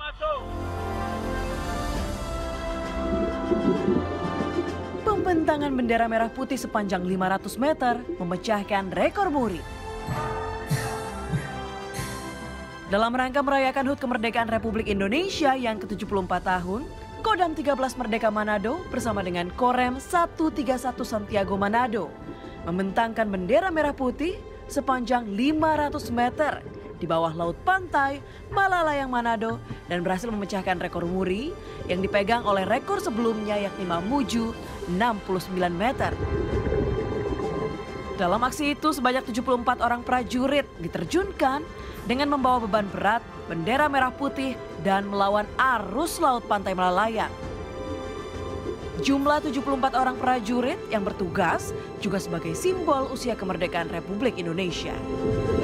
Pembentangan bendera merah putih sepanjang 500 meter memecahkan rekor muri. Dalam rangka merayakan HUT kemerdekaan Republik Indonesia yang ke-74 tahun, Kodam 13 Merdeka Manado bersama dengan Korem 131 Santiago Manado membentangkan bendera merah putih sepanjang 500 meter di bawah laut pantai Malalayang Manado dan berhasil memecahkan rekor muri yang dipegang oleh rekor sebelumnya yakni Mamuju 69 meter. Dalam aksi itu sebanyak 74 orang prajurit diterjunkan dengan membawa beban berat, bendera merah putih dan melawan arus laut pantai Malalayang. Jumlah 74 orang prajurit yang bertugas juga sebagai simbol usia kemerdekaan Republik Indonesia.